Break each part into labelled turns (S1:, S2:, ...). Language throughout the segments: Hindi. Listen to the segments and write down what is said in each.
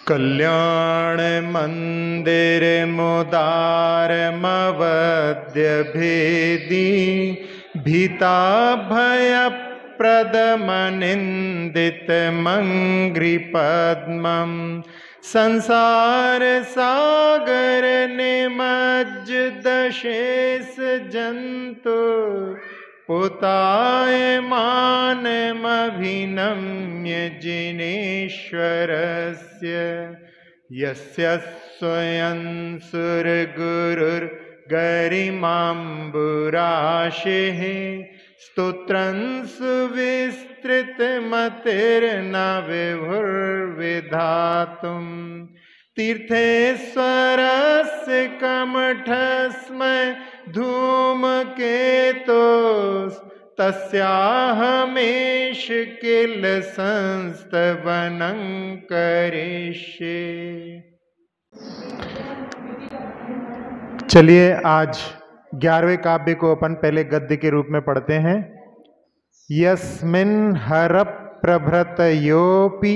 S1: कल्याण मंदिर मुदारमवद्य भेदी भीता भय प्रदमनिंदित मंग्री पद्मम संसार सागर निमज्ज दशेष जंतु पुतायमानमभिनम्य जिनेश्वरस्य यस्य स्वयं सुरगुरुर्गरिमाम्बुराशिः स्तोत्रं सुविस्तृतमतिर्न विभुर्विधातुं तीर्थेश्वरस्य कमठस्मै धूमकेतोस् तस्याहमेष किल संस्तवनं करिष्ये। चलिए आज 11वें काव्य को अपन पहले गद्य के रूप में पढ़ते हैं। यस्मिन् हर प्रभृतयोपि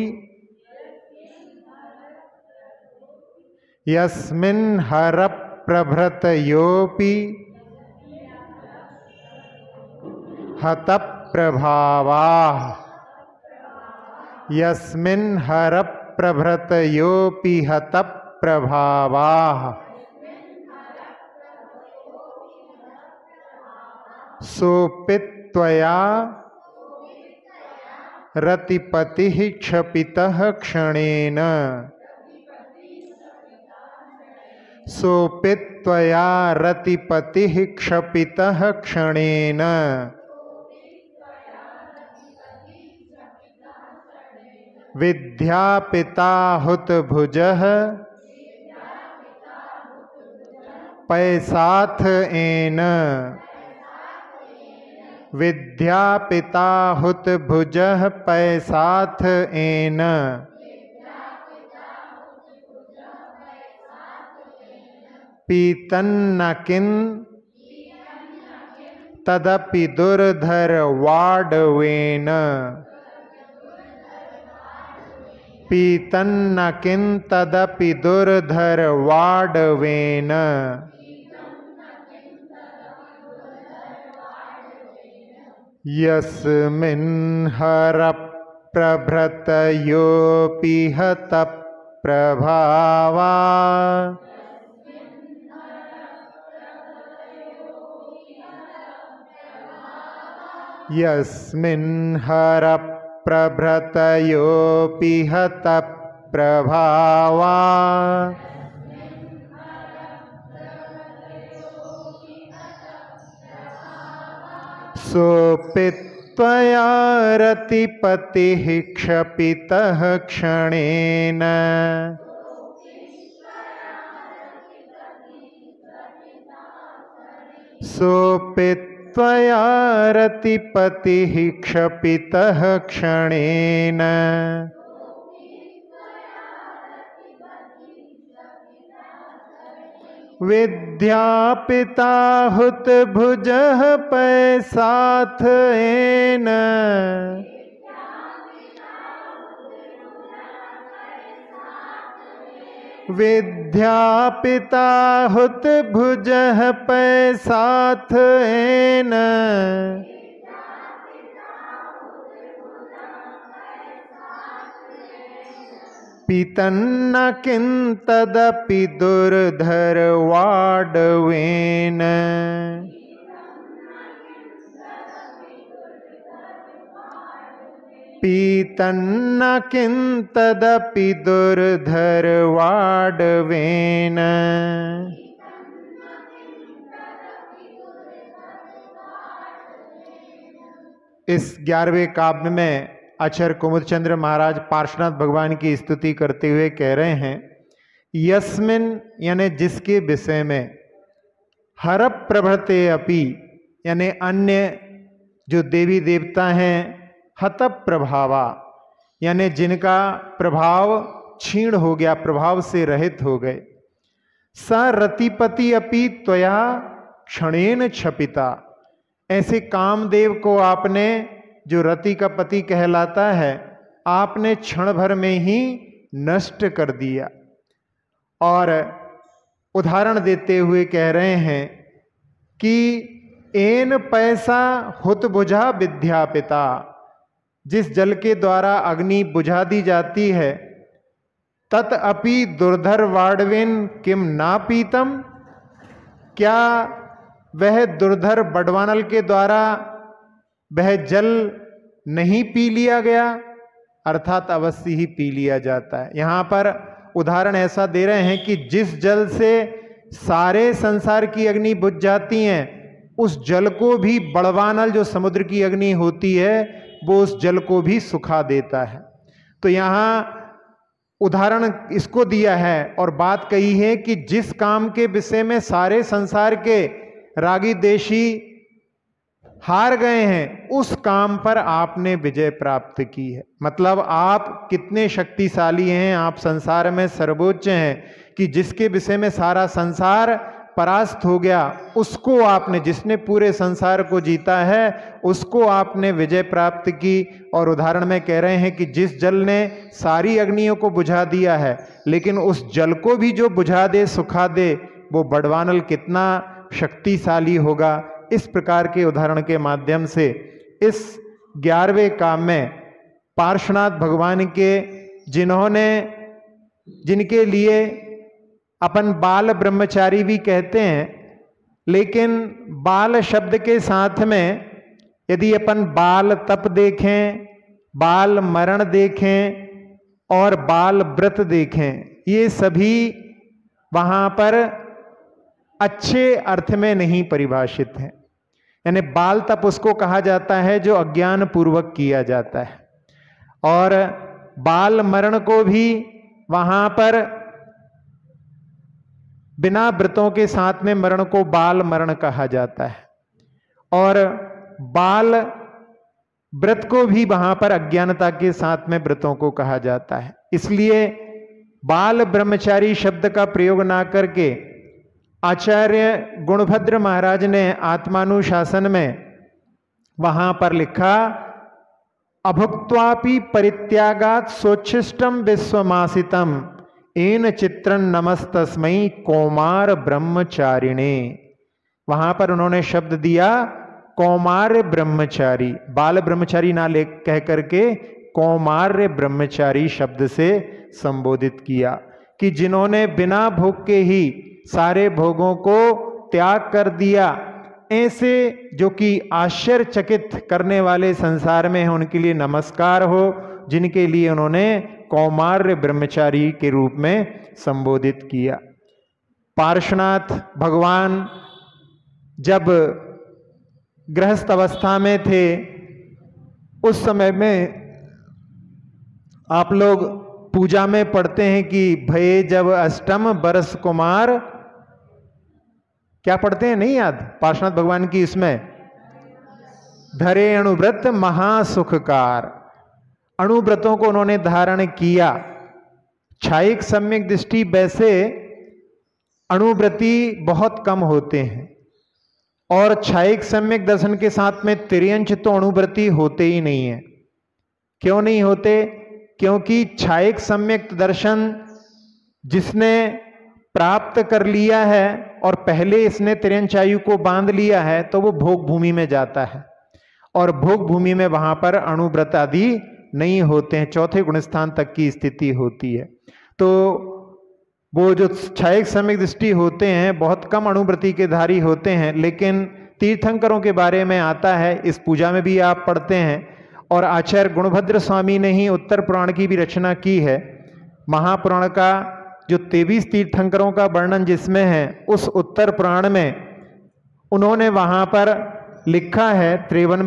S1: यस्मिन् हर प्रभृतयोपि हतप्रभावाः यस्मिन् हर प्रभृतयोपि हतप्रभावाः सोऽपित्वया रतिपतिः क्षपितः क्षणेन सोऽपित्वया रतिपतिः क्षपितः क्षणेन विद्यापिता हुतभुजः पैसाथ एन विद्यापिता हुतभुजः पैसाथ एन पीतन्न किं तदपि दुर्धरवाडवेन पीतन्न किं तदपि दुर्धरवाडवेन यस्मिन् हर प्रभृतयोपि हतप्रभावा यस्मिन् हर प्रभृतयोपि हतप्रभावा सोऽपित्वया रतिपतिः क्षपितः क्षणेन सोऽपित्वया रतिपतिः क्षपितः क्षणेन विद्यापिता हुतभुजः पैसाथ एन विद्यापिता हुतभुजः पैसाथ एन पीतन्न किं तदपि दुर्धरवाडवेन पीतन्न किं तदपि दुर्धरवाडवेन इस 11वें काव्य में आचार्य कुमुदचंद्र महाराज पार्श्वनाथ भगवान की स्तुति करते हुए कह रहे हैं, यस्मिन यानी जिसके विषय में, हर प्रभृते अपि यानी अन्य जो देवी देवता हैं, हत प्रभावा यानी जिनका प्रभाव क्षीण हो गया, प्रभाव से रहित हो गए। स रतिपति अपि त्वया क्षणेन क्षपिता, ऐसे कामदेव को आपने, जो रति का पति कहलाता है, आपने क्षण भर में ही नष्ट कर दिया। और उदाहरण देते हुए कह रहे हैं कि एन पैसा हुत बुझा विद्यापिता, जिस जल के द्वारा अग्नि बुझा दी जाती है, तत् अपि दुर्धर वाडविन किम ना पीतम, क्या वह दुर्धर बड़वानल के द्वारा वह जल नहीं पी लिया गया? अर्थात अवश्य ही पी लिया जाता है। यहाँ पर उदाहरण ऐसा दे रहे हैं कि जिस जल से सारे संसार की अग्नि बुझ जाती हैं, उस जल को भी बड़वानल जो समुद्र की अग्नि होती है वो उस जल को भी सुखा देता है। तो यहाँ उदाहरण इसको दिया है और बात कही है कि जिस काम के विषय में सारे संसार के रागी देशी हार गए हैं, उस काम पर आपने विजय प्राप्त की है। मतलब आप कितने शक्तिशाली हैं, आप संसार में सर्वोच्च हैं कि जिसके विषय में सारा संसार परास्त हो गया, उसको आपने, जिसने पूरे संसार को जीता है, उसको आपने विजय प्राप्त की। और उदाहरण में कह रहे हैं कि जिस जल ने सारी अग्नियों को बुझा दिया है, लेकिन उस जल को भी जो बुझा दे, सुखा दे, वो बड़वानल कितना शक्तिशाली होगा। इस प्रकार के उदाहरण के माध्यम से इस 11वें काव्य में पार्श्वनाथ भगवान के जिनके लिए अपन बाल ब्रह्मचारी भी कहते हैं, लेकिन बाल शब्द के साथ में यदि अपन बाल तप देखें, बाल मरण देखें और बाल व्रत देखें, ये सभी वहाँ पर अच्छे अर्थ में नहीं परिभाषित हैं। यानी बाल तप उसको कहा जाता है जो अज्ञान पूर्वक किया जाता है, और बाल मरण को भी वहाँ पर बिना व्रतों के साथ में मरण को बाल मरण कहा जाता है, और बाल व्रत को भी वहां पर अज्ञानता के साथ में व्रतों को कहा जाता है। इसलिए बाल ब्रह्मचारी शब्द का प्रयोग ना करके आचार्य गुणभद्र महाराज ने आत्मानुशासन में वहां पर लिखा, अभुक्त्वापि परित्यागात सोच्छिष्टम विश्वमासितम एन चित्रन नमस्तस्मयी कौमार ब्रह्मचारिणे। वहां पर उन्होंने शब्द दिया कौमार्य ब्रह्मचारी, बाल ब्रह्मचारी ना ले कह करके कौमार्य ब्रह्मचारी शब्द से संबोधित किया कि जिन्होंने बिना भोग के ही सारे भोगों को त्याग कर दिया, ऐसे जो कि आश्चर्यचकित करने वाले संसार में हैं, उनके लिए नमस्कार हो, जिनके लिए उन्होंने कौमार्य ब्रह्मचारी के रूप में संबोधित किया। पार्श्वनाथ भगवान जब गृहस्थ अवस्था में थे, उस समय में आप लोग पूजा में पढ़ते हैं कि भये जब अष्टम बरस कुमार, क्या पढ़ते हैं नहीं याद? पार्श्वनाथ भगवान की इसमें धरे अणुव्रत महासुखकार, अणुव्रतों को उन्होंने धारण किया। छायिक सम्यक दृष्टि वैसे अणुव्रती बहुत कम होते हैं, और छायिक सम्यक दर्शन के साथ में तिर्यंच तो अणुव्रती होते ही नहीं है। क्यों नहीं होते? क्योंकि छायिक सम्यक दर्शन जिसने प्राप्त कर लिया है और पहले इसने तिर्यंचायु को बांध लिया है, तो वो भोग भूमि में जाता है, और भोग भूमि में वहां पर अणुव्रत आदि नहीं होते हैं, चौथे गुणस्थान तक की स्थिति होती है। तो वो जो छायिक सम्यक दृष्टि होते हैं बहुत कम अणुव्रति के धारी होते हैं, लेकिन तीर्थंकरों के बारे में आता है, इस पूजा में भी आप पढ़ते हैं। और आचार्य गुणभद्र स्वामी ने ही उत्तर पुराण की भी रचना की है। महापुराण का जो 23 तीर्थंकरों का वर्णन जिसमें है, उस उत्तर पुराण में उन्होंने वहां पर लिखा है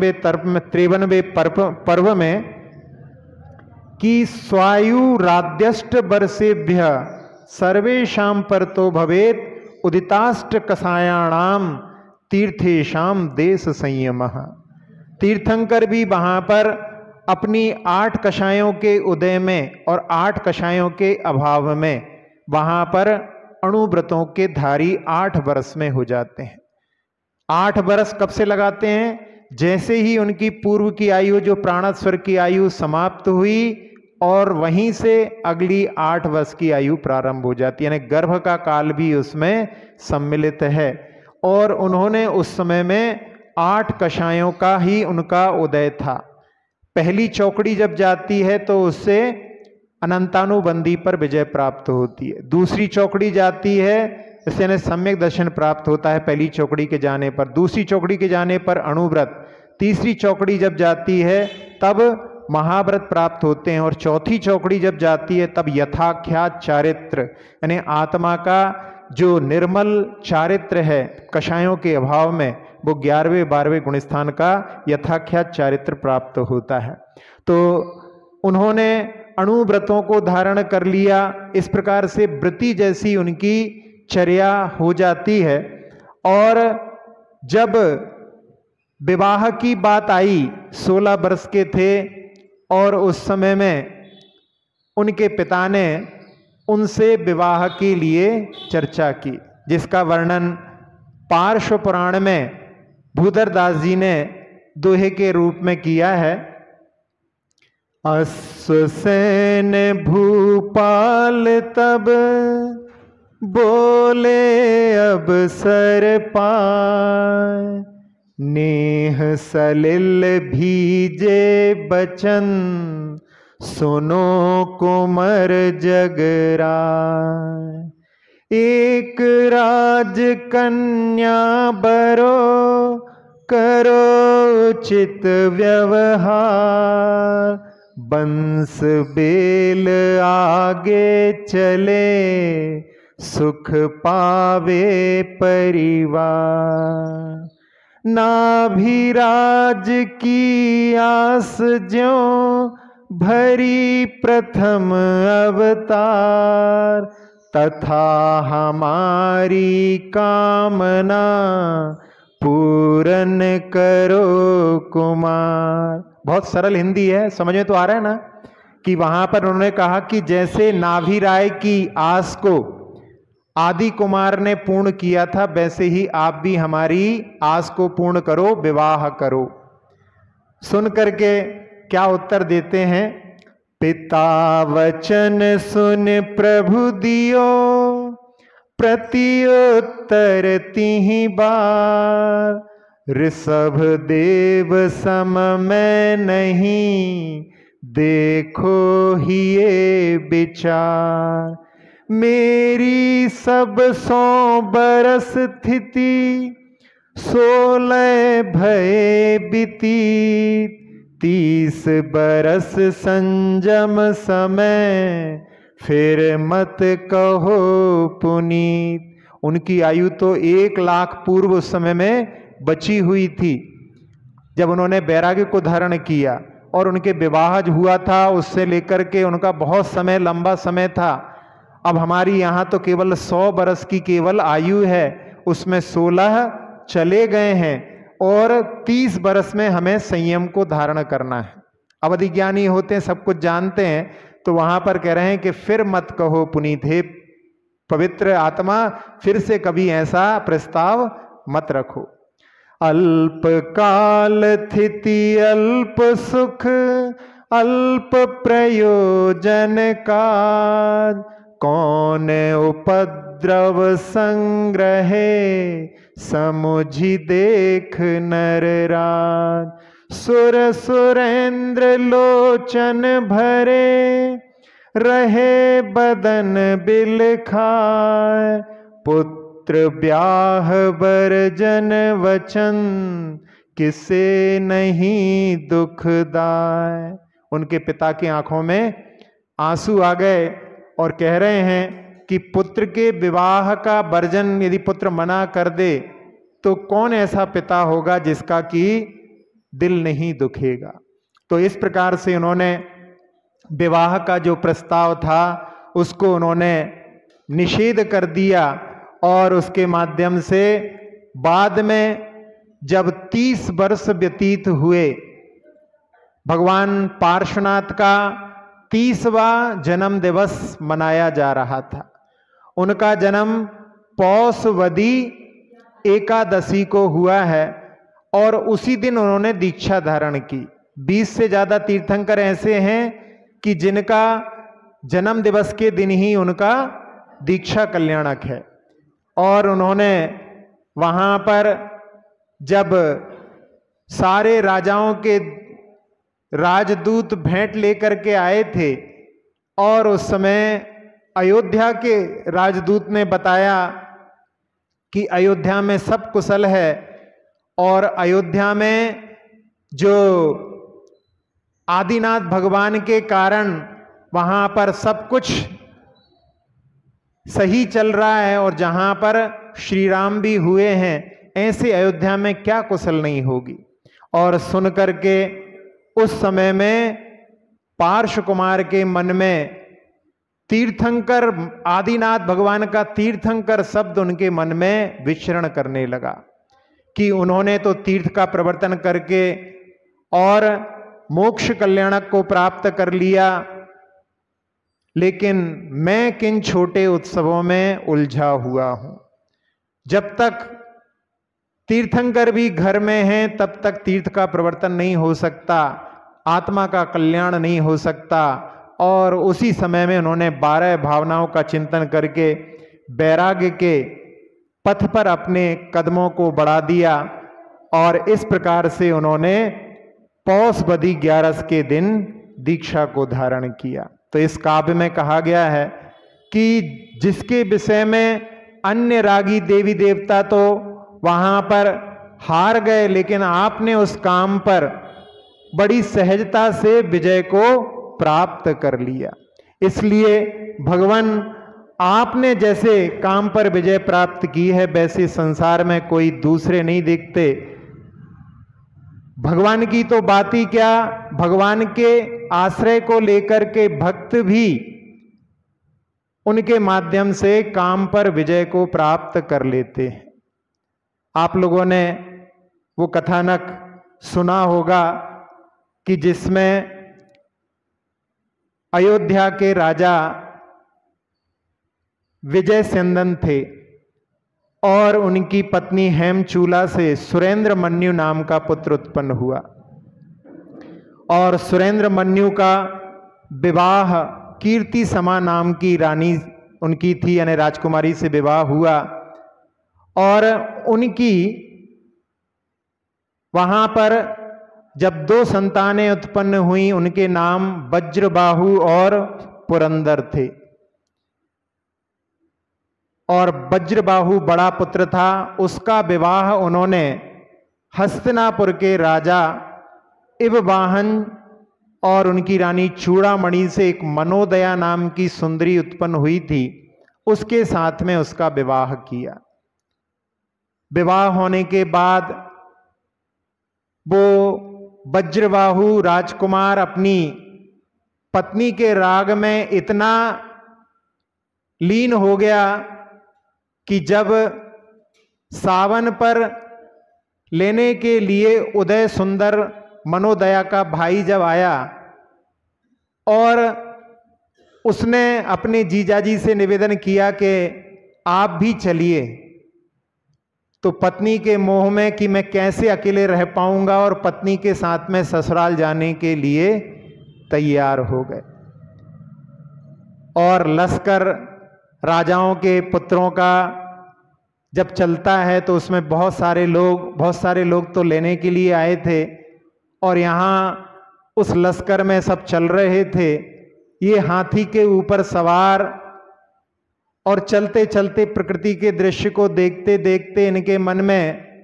S1: 53वें पर्व में कि स्वायुराद्यष्ट वर्षेभ्य सर्वेषां परतो भवेत उदिताष्ट कषायाणाम तीर्थेषाम देश संयमः। तीर्थंकर भी वहां पर अपनी 8 कषायों के उदय में और 8 कषायों के अभाव में वहां पर अणुव्रतों के धारी 8 वर्ष में हो जाते हैं। 8 वर्ष कब से लगाते हैं? जैसे ही उनकी पूर्व की आयु, जो प्राणस्वर की आयु समाप्त हुई, और वहीं से अगली 8 वर्ष की आयु प्रारंभ हो जाती है, यानी गर्भ का काल भी उसमें सम्मिलित है। और उन्होंने उस समय में 8 कषायों का ही उनका उदय था। पहली चौकड़ी जब जाती है तो उससे अनंतानुबंधी पर विजय प्राप्त होती है। दूसरी चौकड़ी जाती है, इससे सम्यक दर्शन प्राप्त होता है पहली चौकड़ी के जाने पर। दूसरी चौकड़ी के जाने पर अणुव्रत। तीसरी चौकड़ी जब जाती है तब महाव्रत प्राप्त होते हैं। और चौथी चौकड़ी जब जाती है तब यथाख्यात चारित्र, यानी आत्मा का जो निर्मल चारित्र है कषायों के अभाव में, वो 11वें 12वें गुणस्थान का यथाख्यात चारित्र प्राप्त होता है। तो उन्होंने अणुव्रतों को धारण कर लिया। इस प्रकार से व्रति जैसी उनकी चर्या हो जाती है। और जब विवाह की बात आई, 16 वर्ष के थे और उस समय में उनके पिता ने उनसे विवाह के लिए चर्चा की, जिसका वर्णन पार्श्व पुराण में भूधर दास जी ने दोहे के रूप में किया है। अश्वसेन भूपाल तब बोले अब सर पाए, नेह सलिल भीजे बचन सुनो कुमर जगराय। एक राज कन्या बरो करो उचित व्यवहार, बंस बेल आगे चले सुख पावे परिवार। नाभिराज की आस ज्यों भरी प्रथम अवतार, तथा हमारी कामना पूरन करो कुमार। बहुत सरल हिंदी है, समझ में तो आ रहा है ना, कि वहां पर उन्होंने कहा कि जैसे नाभिराय की आस को आदि कुमार ने पूर्ण किया था, वैसे ही आप भी हमारी आस को पूर्ण करो, विवाह करो। सुन करके क्या उत्तर देते हैं? पिता वचन सुन प्रभु दियो, प्रत्युत्तर तिहि बार। ऋषभ देव सम मैं नहीं, देखो ही ये विचार। मेरी सब 100 बरस स्थिति, 16 भय बीतीत। 30 बरस संजम समय, फिर मत कहो पुनीत। उनकी आयु तो 1 लाख पूर्व उस समय में बची हुई थी जब उन्होंने वैराग्य को धारण किया, और उनके विवाह हुआ था उससे लेकर के उनका बहुत समय, लंबा समय था। अब हमारी यहाँ तो केवल 100 बरस की केवल आयु है, उसमें 16 चले गए हैं और 30 बरस में हमें संयम को धारण करना है। अवधि ज्ञानी होते हैं, सब कुछ जानते हैं, तो वहां पर कह रहे हैं कि फिर मत कहो पुनीत, हे पवित्र आत्मा, फिर से कभी ऐसा प्रस्ताव मत रखो। अल्प काल स्थिति अल्प सुख, अल्प प्रयोजन काज। कौन उपद्रव संग्रहे, समुझि देख नरराज। सुर सुरेंद्र लोचन भरे, रहे बदन बिलखाय। पुत्र ब्याह बरजन वचन, किसे नहीं दुखदाय। उनके पिता की आंखों में आंसू आ गए और कह रहे हैं कि पुत्र के विवाह का वर्जन यदि पुत्र मना कर दे तो कौन ऐसा पिता होगा जिसका कि दिल नहीं दुखेगा। तो इस प्रकार से उन्होंने विवाह का जो प्रस्ताव था उसको उन्होंने निषेध कर दिया, और उसके माध्यम से बाद में जब 30 वर्ष व्यतीत हुए, भगवान पार्श्वनाथ का 30वां जन्म दिवस मनाया जा रहा था। उनका जन्म पौषवदी एकादशी को हुआ है और उसी दिन उन्होंने दीक्षा धारण की। 20 से ज्यादा तीर्थंकर ऐसे हैं कि जिनका जन्म दिवस के दिन ही उनका दीक्षा कल्याणक है। और उन्होंने वहाँ पर जब सारे राजाओं के राजदूत भेंट लेकर के आए थे और उस समय अयोध्या के राजदूत ने बताया कि अयोध्या में सब कुशल है और अयोध्या में जो आदिनाथ भगवान के कारण वहाँ पर सब कुछ सही चल रहा है और जहाँ पर श्री राम भी हुए हैं, ऐसे अयोध्या में क्या कुशल नहीं होगी। और सुन करके उस समय में पार्श्व कुमार के मन में तीर्थंकर, आदिनाथ भगवान का तीर्थंकर शब्द उनके मन में विचरण करने लगा कि उन्होंने तो तीर्थ का प्रवर्तन करके और मोक्ष कल्याणक को प्राप्त कर लिया, लेकिन मैं किन छोटे उत्सवों में उलझा हुआ हूं। जब तक तीर्थंकर भी घर में हैं तब तक तीर्थ का प्रवर्तन नहीं हो सकता, आत्मा का कल्याण नहीं हो सकता। और उसी समय में उन्होंने 12 भावनाओं का चिंतन करके वैराग्य के पथ पर अपने कदमों को बढ़ा दिया और इस प्रकार से उन्होंने पौष बदी 11 के दिन दीक्षा को धारण किया। तो इस काव्य में कहा गया है कि जिसके विषय में अन्य रागी देवी देवता तो वहां पर हार गए, लेकिन आपने उस काम पर बड़ी सहजता से विजय को प्राप्त कर लिया। इसलिए भगवान, आपने जैसे काम पर विजय प्राप्त की है वैसे संसार में कोई दूसरे नहीं दिखते। भगवान की तो बात ही क्या, भगवान के आश्रय को लेकर के भक्त भी उनके माध्यम से काम पर विजय को प्राप्त कर लेते हैं। आप लोगों ने वो कथानक सुना होगा कि जिसमें अयोध्या के राजा विजय सेंदन थे और उनकी पत्नी हेमचूला से सुरेंद्र मन्यु नाम का पुत्र उत्पन्न हुआ और सुरेंद्र मन्यु का विवाह कीर्ति समा नाम की रानी उनकी थी, यानी राजकुमारी से विवाह हुआ और उनकी वहां पर जब 2 संतानें उत्पन्न हुई, उनके नाम वज्रबाहु और पुरंदर थे। और वज्रबाहु बड़ा पुत्र था, उसका विवाह उन्होंने हस्तिनापुर के राजा इबवाहन और उनकी रानी चूड़ामणि से, एक मनोदया नाम की सुंदरी उत्पन्न हुई थी, उसके साथ में उसका विवाह किया। विवाह होने के बाद वो वज्रबाहु राजकुमार अपनी पत्नी के राग में इतना लीन हो गया कि जब सावन पर लेने के लिए उदय सुंदर मनोदया का भाई जब आया और उसने अपने जीजाजी से निवेदन किया कि आप भी चलिए, तो पत्नी के मोह में कि मैं कैसे अकेले रह पाऊंगा, और पत्नी के साथ में ससुराल जाने के लिए तैयार हो गए। और लश्कर राजाओं के पुत्रों का जब चलता है तो उसमें बहुत सारे लोग तो लेने के लिए आए थे और यहाँ उस लश्कर में सब चल रहे थे। ये हाथी के ऊपर सवार और चलते चलते प्रकृति के दृश्य को देखते देखते इनके मन में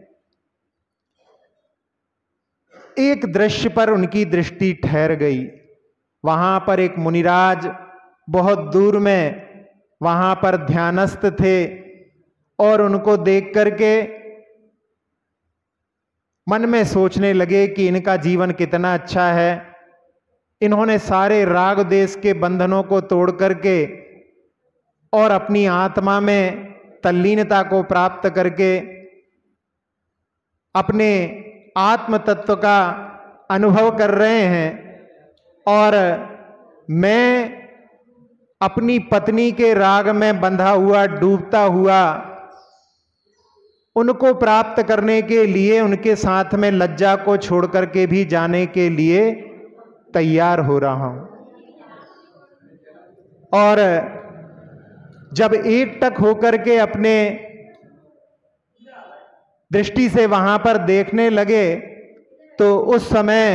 S1: एक दृश्य पर उनकी दृष्टि ठहर गई। वहां पर एक मुनिराज बहुत दूर में वहां पर ध्यानस्थ थे और उनको देख करके मन में सोचने लगे कि इनका जीवन कितना अच्छा है। इन्होंने सारे राग देश के बंधनों को तोड़ करके और अपनी आत्मा में तल्लीनता को प्राप्त करके अपने आत्म तत्व का अनुभव कर रहे हैं, और मैं अपनी पत्नी के राग में बंधा हुआ, डूबता हुआ उनको प्राप्त करने के लिए उनके साथ में लज्जा को छोड़ करके भी जाने के लिए तैयार हो रहा हूं। और जब एकटक होकर के अपने दृष्टि से वहां पर देखने लगे तो उस समय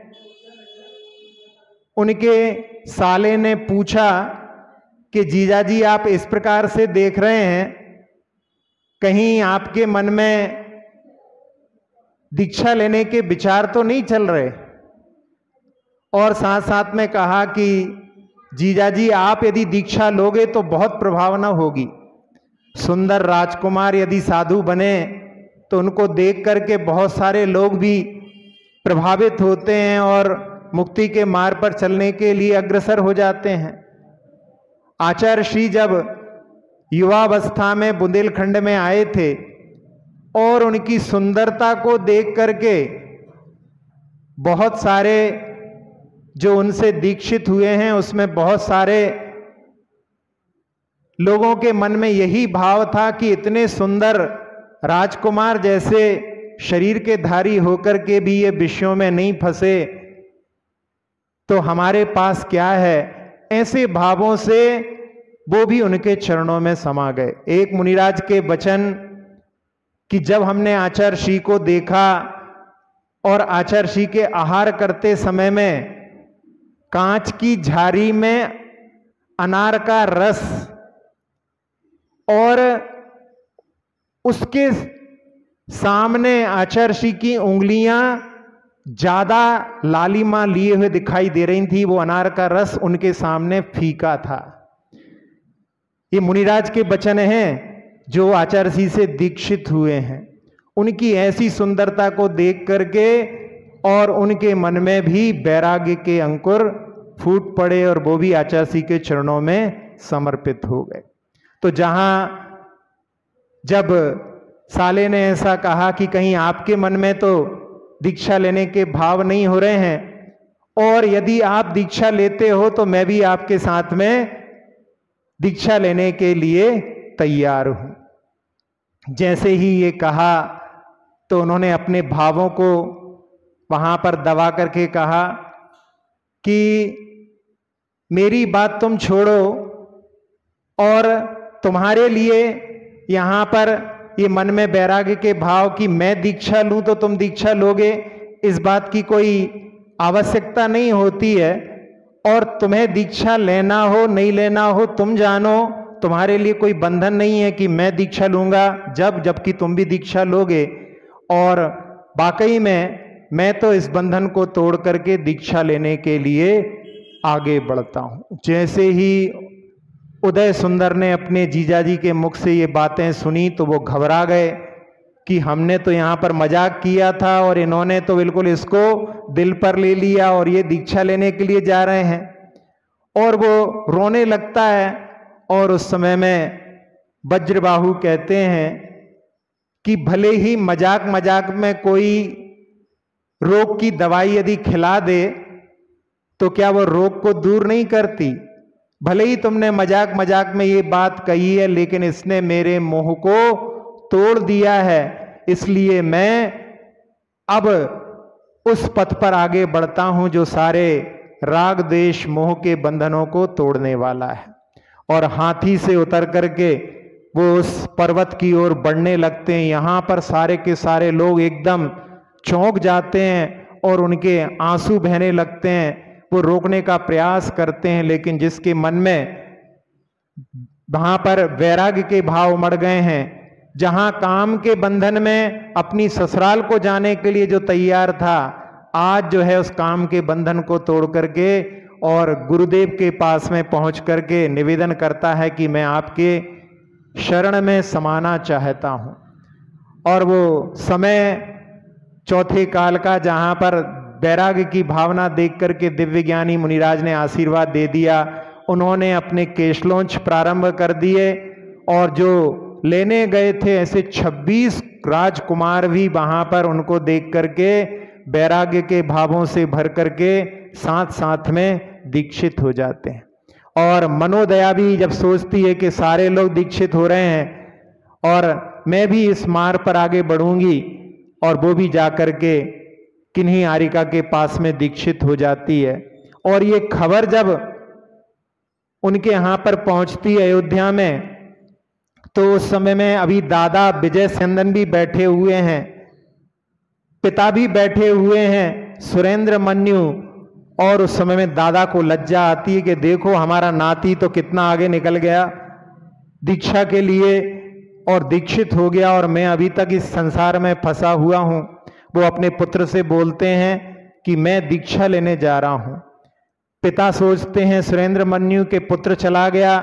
S1: उनके साले ने पूछा कि जीजाजी आप इस प्रकार से देख रहे हैं, कहीं आपके मन में दीक्षा लेने के विचार तो नहीं चल रहे? और साथ साथ में कहा कि जीजाजी आप यदि दीक्षा लोगे तो बहुत प्रभावना होगी। सुंदर राजकुमार यदि साधु बने तो उनको देख करके बहुत सारे लोग भी प्रभावित होते हैं और मुक्ति के मार्ग पर चलने के लिए अग्रसर हो जाते हैं। आचार्य श्री जब युवावस्था में बुंदेलखंड में आए थे और उनकी सुंदरता को देख करके बहुत सारे जो उनसे दीक्षित हुए हैं उसमें बहुत सारे लोगों के मन में यही भाव था कि इतने सुंदर राजकुमार जैसे शरीर के धारी होकर के भी ये विषयों में नहीं फंसे तो हमारे पास क्या है। ऐसे भावों से वो भी उनके चरणों में समा गए। एक मुनिराज के वचन कि जब हमने आचार्य श्री को देखा और आचार्य श्री के आहार करते समय में कांच की झारी में अनार का रस और उसके सामने आचार्य श्री की उंगलियां ज्यादा लालिमा लिए हुए दिखाई दे रही थी, वो अनार का रस उनके सामने फीका था। ये मुनिराज के वचन हैं जो आचार्य श्री से दीक्षित हुए हैं। उनकी ऐसी सुंदरता को देख करके और उनके मन में भी वैराग्य के अंकुर फूट पड़े और वो भी आचार्य श्री के चरणों में समर्पित हो गए। तो जहां जब साले ने ऐसा कहा कि कहीं आपके मन में तो दीक्षा लेने के भाव नहीं हो रहे हैं और यदि आप दीक्षा लेते हो तो मैं भी आपके साथ में दीक्षा लेने के लिए तैयार हूं। जैसे ही ये कहा तो उन्होंने अपने भावों को वहां पर दबा करके कहा कि मेरी बात तुम छोड़ो और तुम्हारे लिए यहां पर ये मन में वैराग्य के भाव कि मैं दीक्षा लूं तो तुम दीक्षा लोगे, इस बात की कोई आवश्यकता नहीं होती है। और तुम्हें दीक्षा लेना हो नहीं लेना हो तुम जानो, तुम्हारे लिए कोई बंधन नहीं है कि मैं दीक्षा लूंगा जबकि तुम भी दीक्षा लोगे। और वाकई में मैं तो इस बंधन को तोड़ करके दीक्षा लेने के लिए आगे बढ़ता हूं। जैसे ही उदय सुंदर ने अपने जीजाजी के मुख से ये बातें सुनी तो वो घबरा गए कि हमने तो यहाँ पर मजाक किया था और इन्होंने तो बिल्कुल इसको दिल पर ले लिया और ये दीक्षा लेने के लिए जा रहे हैं। और वो रोने लगता है और उस समय में वज्रबाहु कहते हैं कि भले ही मजाक मजाक में कोई रोग की दवाई यदि खिला दे तो क्या वो रोग को दूर नहीं करती। भले ही तुमने मजाक मजाक में ये बात कही है लेकिन इसने मेरे मोह को तोड़ दिया है, इसलिए मैं अब उस पथ पर आगे बढ़ता हूं जो सारे राग द्वेष मोह के बंधनों को तोड़ने वाला है। और हाथी से उतर करके वो उस पर्वत की ओर बढ़ने लगते हैं। यहां पर सारे के सारे लोग एकदम चौंक जाते हैं और उनके आंसू बहने लगते हैं। वो रोकने का प्रयास करते हैं लेकिन जिसके मन में वहां पर वैराग्य के भाव उमड़ गए हैं, जहां काम के बंधन में अपनी ससुराल को जाने के लिए जो तैयार था, आज जो है उस काम के बंधन को तोड़ करके और गुरुदेव के पास में पहुंच करके निवेदन करता है कि मैं आपके शरण में समाना चाहता हूं। और वो समय चौथे काल का जहां पर वैराग्य की भावना देख करके दिव्य ज्ञानी मुनिराज ने आशीर्वाद दे दिया। उन्होंने अपने केशलोंच प्रारंभ कर दिए और जो लेने गए थे ऐसे 26 राजकुमार भी वहां पर उनको देख करके वैराग्य के भावों से भर करके साथ साथ में दीक्षित हो जाते हैं। और मनोदया भी जब सोचती है कि सारे लोग दीक्षित हो रहे हैं और मैं भी इस मार्ग पर आगे बढ़ूंगी, और वो भी जाकर के किन्हीं आरिका के पास में दीक्षित हो जाती है। और ये खबर जब उनके यहाँ पर पहुँचती अयोध्या में, तो उस समय में अभी दादा विजय सेंदन भी बैठे हुए हैं, पिता भी बैठे हुए हैं सुरेंद्र मन्यु। और उस समय में दादा को लज्जा आती है कि देखो हमारा नाती तो कितना आगे निकल गया दीक्षा के लिए और दीक्षित हो गया, और मैं अभी तक इस संसार में फंसा हुआ हूं। वो अपने पुत्र से बोलते हैं कि मैं दीक्षा लेने जा रहा हूं। पिता सोचते हैं सुरेंद्र मन्यु के पुत्र चला गया,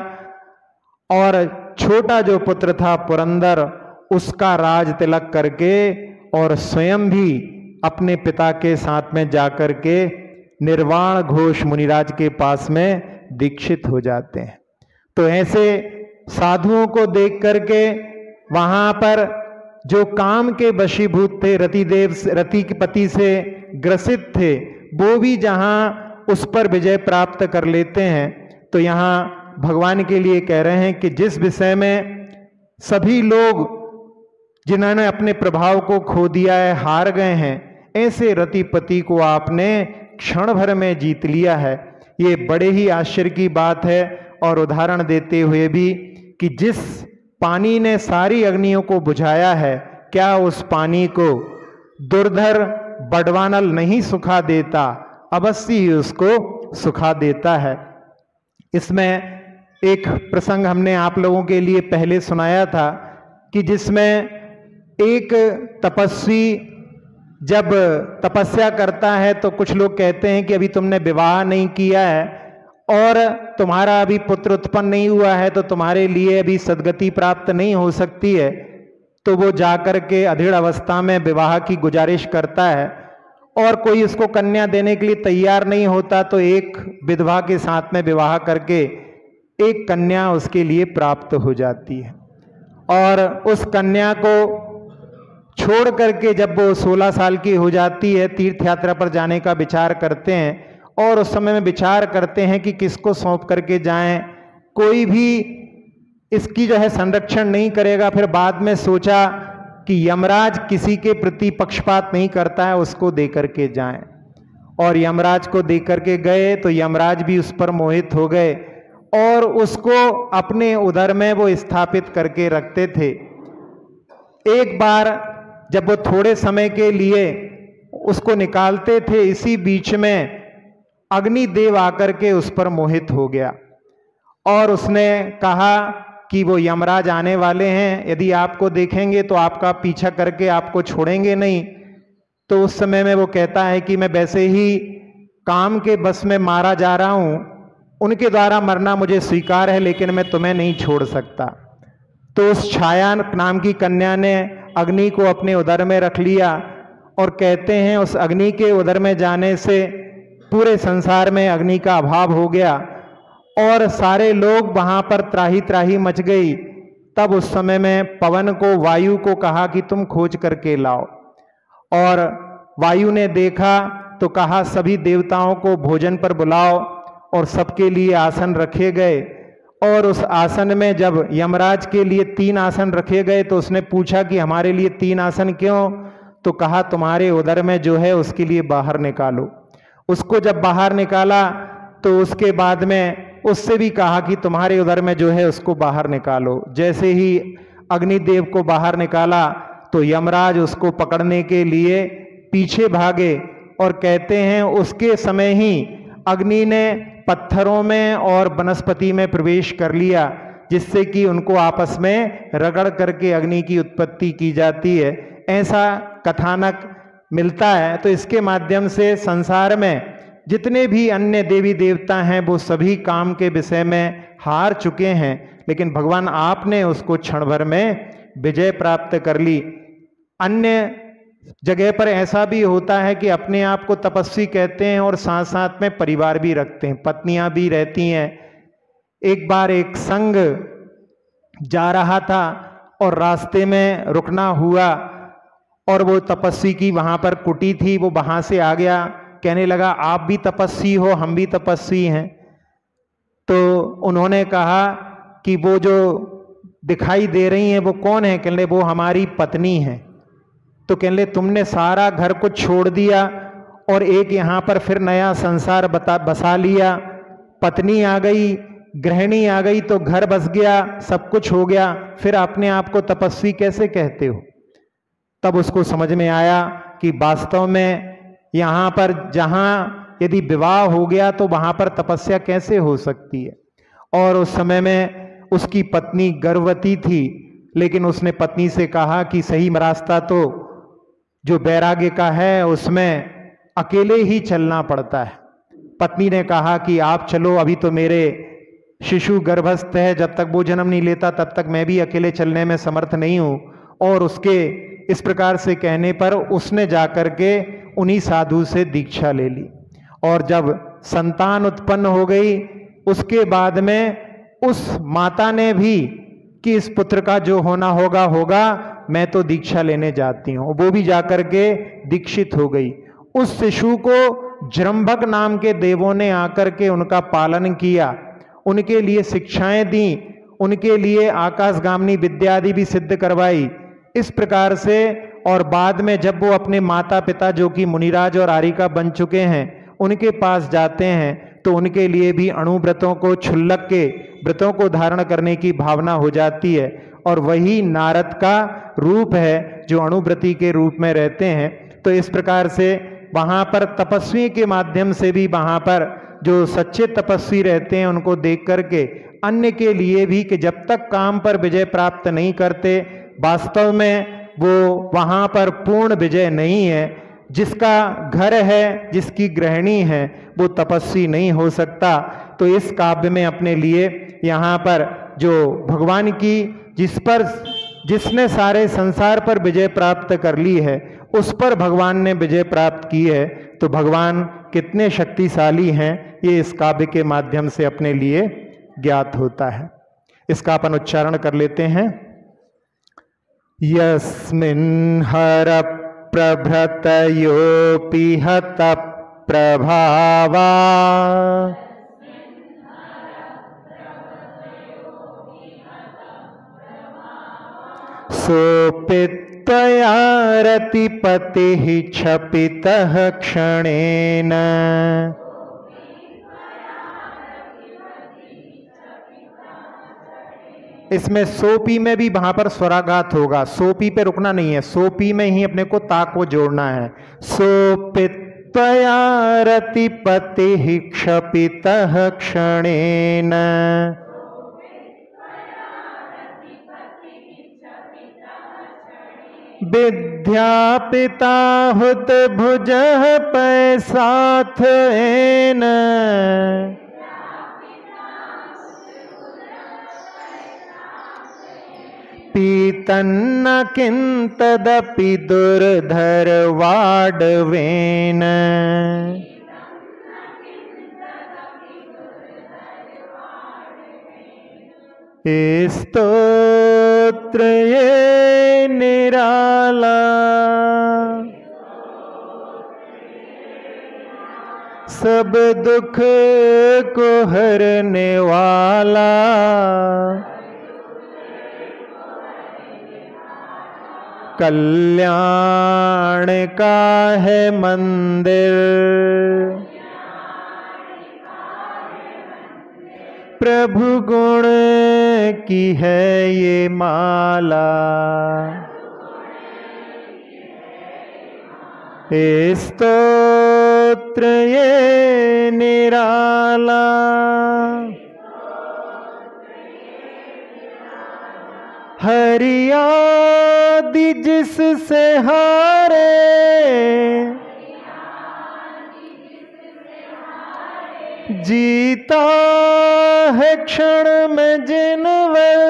S1: और छोटा जो पुत्र था पुरंदर, उसका राज तिलक करके और स्वयं भी अपने पिता के साथ में जाकर के निर्वाण घोष मुनिराज के पास में दीक्षित हो जाते हैं। तो ऐसे साधुओं को देख करके वहां पर जो काम के वशीभूत थे, रति के पति से ग्रसित थे, वो भी जहां उस पर विजय प्राप्त कर लेते हैं। तो यहाँ भगवान के लिए कह रहे हैं कि जिस विषय में सभी लोग जिन्होंने अपने प्रभाव को खो दिया है, हार गए हैं, ऐसे रतिपति को आपने क्षण भर में जीत लिया है। ये बड़े ही आश्चर्य की बात है। और उदाहरण देते हुए भी कि जिस पानी ने सारी अग्नियों को बुझाया है, क्या उस पानी को दुर्धर बड़वानल नहीं सुखा देता? अवश्य ही उसको सुखा देता है। इसमें एक प्रसंग हमने आप लोगों के लिए पहले सुनाया था कि जिसमें एक तपस्वी जब तपस्या करता है तो कुछ लोग कहते हैं कि अभी तुमने विवाह नहीं किया है और तुम्हारा अभी पुत्र उत्पन्न नहीं हुआ है, तो तुम्हारे लिए अभी सद्गति प्राप्त नहीं हो सकती है। तो वो जाकर के अधेड़ अवस्था में विवाह की गुजारिश करता है, और कोई उसको कन्या देने के लिए तैयार नहीं होता, तो एक विधवा के साथ में विवाह करके एक कन्या उसके लिए प्राप्त हो जाती है। और उस कन्या को छोड़ करके जब वो 16 साल की हो जाती है, तीर्थ यात्रा पर जाने का विचार करते हैं, और उस समय में विचार करते हैं कि किसको सौंप करके जाएं, कोई भी इसकी जो है संरक्षण नहीं करेगा। फिर बाद में सोचा कि यमराज किसी के प्रति पक्षपात नहीं करता है, उसको दे करके जाएं। और यमराज को दे करके गए तो यमराज भी उस पर मोहित हो गए और उसको अपने उदर में वो स्थापित करके रखते थे। एक बार जब वो थोड़े समय के लिए उसको निकालते थे, इसी बीच में अग्निदेव आकर के उस पर मोहित हो गया और उसने कहा कि वो यमराज आने वाले हैं, यदि आपको देखेंगे तो आपका पीछा करके आपको छोड़ेंगे नहीं। तो उस समय में वो कहता है कि मैं वैसे ही काम के बस में मारा जा रहा हूं, उनके द्वारा मरना मुझे स्वीकार है, लेकिन मैं तुम्हें नहीं छोड़ सकता। तो उस छाया नाम की कन्या ने अग्नि को अपने उदर में रख लिया और कहते हैं उस अग्नि के उदर में जाने से पूरे संसार में अग्नि का अभाव हो गया और सारे लोग वहां पर त्राही त्राही मच गई। तब उस समय में पवन को, वायु को कहा कि तुम खोज करके लाओ, और वायु ने देखा तो कहा सभी देवताओं को भोजन पर बुलाओ, और सबके लिए आसन रखे गए। और उस आसन में जब यमराज के लिए 3 आसन रखे गए तो उसने पूछा कि हमारे लिए 3 आसन क्यों? तो कहा तुम्हारे उदर में जो है उसके लिए बाहर निकालो। उसको जब बाहर निकाला तो उसके बाद में उससे भी कहा कि तुम्हारे उदर में जो है उसको बाहर निकालो। जैसे ही अग्निदेव को बाहर निकाला तो यमराज उसको पकड़ने के लिए पीछे भागे, और कहते हैं उसके समय ही अग्नि ने पत्थरों में और वनस्पति में प्रवेश कर लिया, जिससे कि उनको आपस में रगड़ करके अग्नि की उत्पत्ति की जाती है। ऐसा कथानक मिलता है। तो इसके माध्यम से संसार में जितने भी अन्य देवी देवता हैं वो सभी काम के विषय में हार चुके हैं, लेकिन भगवान आपने उसको क्षण भर में विजय प्राप्त कर ली। अन्य जगह पर ऐसा भी होता है कि अपने आप को तपस्वी कहते हैं और साथ साथ में परिवार भी रखते हैं, पत्नियां भी रहती हैं। एक बार एक संघ जा रहा था और रास्ते में रुकना हुआ, और वो तपस्वी की वहां पर कुटी थी, वो वहां से आ गया, कहने लगा आप भी तपस्वी हो, हम भी तपस्वी हैं। तो उन्होंने कहा कि वो जो दिखाई दे रही हैं वो कौन है? कहने वो हमारी पत्नी है। तो कहने तुमने सारा घर को छोड़ दिया और एक यहाँ पर फिर नया संसार बसा लिया, पत्नी आ गई, गृहिणी आ गई तो घर बस गया, सब कुछ हो गया, फिर अपने आप को तपस्वी कैसे कहते हो? तब उसको समझ में आया कि वास्तव में यहाँ पर जहाँ यदि विवाह हो गया तो वहाँ पर तपस्या कैसे हो सकती है। और उस समय में उसकी पत्नी गर्भवती थी, लेकिन उसने पत्नी से कहा कि सही रास्ता तो जो वैराग्य का है उसमें अकेले ही चलना पड़ता है। पत्नी ने कहा कि आप चलो, अभी तो मेरे शिशु गर्भस्थ है, जब तक वो जन्म नहीं लेता तब तक मैं भी अकेले चलने में समर्थ नहीं हूँ। और उसके इस प्रकार से कहने पर उसने जाकर के उन्हीं साधु से दीक्षा ले ली। और जब संतान उत्पन्न हो गई उसके बाद में उस माता ने भी कि इस पुत्र का जो होना होगा होगा, मैं तो दीक्षा लेने जाती हूँ, वो भी जाकर के दीक्षित हो गई। उस शिशु को जृंभक नाम के देवों ने आकर के उनका पालन किया, उनके लिए शिक्षाएं दी, उनके लिए आकाशगामिनी विद्या आदि भी सिद्ध करवाई। इस प्रकार से और बाद में जब वो अपने माता पिता जो कि मुनिराज और आरिका बन चुके हैं उनके पास जाते हैं तो उनके लिए भी अणुव्रतों को, क्षुल्लक के व्रतों को धारण करने की भावना हो जाती है। और वही नारद का रूप है जो अणुव्रती के रूप में रहते हैं। तो इस प्रकार से वहाँ पर तपस्वी के माध्यम से भी वहाँ पर जो सच्चे तपस्वी रहते हैं उनको देख करके अन्य के लिए भी कि जब तक काम पर विजय प्राप्त नहीं करते वास्तव में वो वहाँ पर पूर्ण विजय नहीं है। जिसका घर है, जिसकी गृहिणी है, वो तपस्वी नहीं हो सकता। तो इस काव्य में अपने लिए यहाँ पर जो भगवान की जिसने सारे संसार पर विजय प्राप्त कर ली है उस पर भगवान ने विजय प्राप्त की है। तो भगवान कितने शक्तिशाली हैं ये इस काव्य के माध्यम से अपने लिए ज्ञात होता है। इसका अपन उच्चारण कर लेते हैं। यस्मिन् हर प्रभृतयोऽपि हत प्रभावा सोऽपि त्वया रतिपतिः क्षपितः क्षणेन। इसमें सोपी में भी वहां पर स्वराघात होगा, सोपी पे रुकना नहीं है, सोपी में ही अपने को ता को जोड़ना है। सोपित्वया रतिपतिः क्षपितः क्षणेन। विद्यापिता हुत भुजः पैसाथेन। पीतन्न किंतदपि दुर्धरवाडवेन। स्तोत्र ये निराला सब दुख को हरने वाला। कल्याण का है मंदिर प्रभु गुण की है ये माला। स्तोत्र ये निराला हरियादि जिससे हारे जीता है क्षण में जिनवर।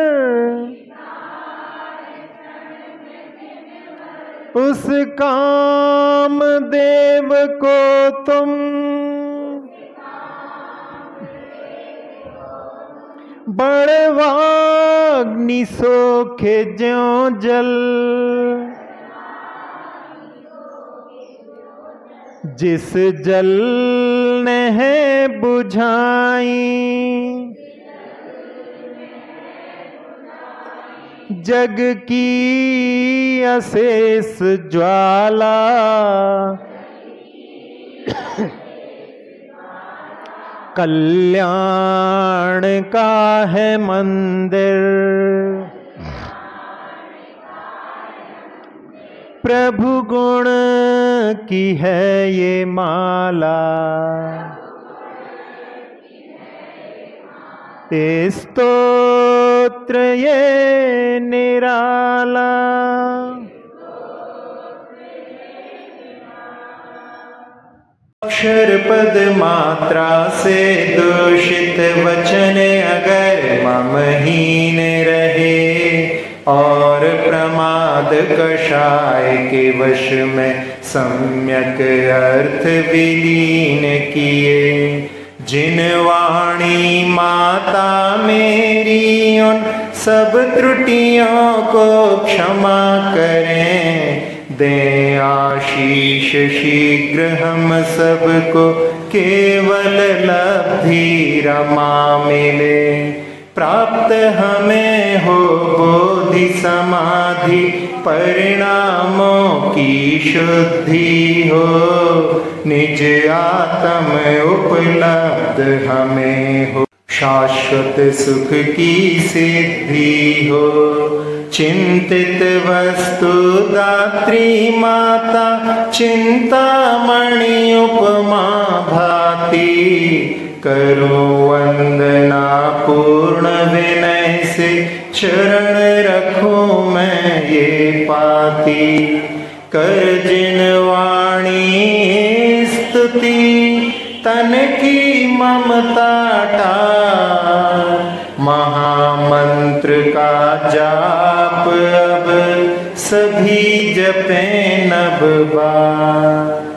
S1: उस काम देव को तुम बड़वाग्नि सोखे ज्यों जल। जिस जल ने है बुझाई जग की अशेष ज्वाला। कल्याण का है मंदिर, प्रभु गुण की है ये माला, स्तोत्र ये निराला। अक्षर पद मात्रा से दूषित वचन अगर ममहीन रहे और प्रमाद कषाय के वश में सम्यक अर्थ विलीन किए, जिन वाणी माता मेरी उन सब त्रुटियों को क्षमा करें, दें आशीष शीघ्र हम सबको केवल लब्धि रमा मिले, प्राप्त हमें हो बोधि समाधि परिणामों की शुद्धि हो, निज आत्म उपलब्ध हमें हो, शाश्वत सुख की सिद्धि हो, चिंतित वस्तु दात्री माता चिंतामणि उपमा भाती, करो वंदना पूर्ण विनय से चरण रखूं मैं ये पाती, कर जिन वाणी स्तुति तन की ममता टार, महामंत्र का जाप अब सभी जपें नभ बार।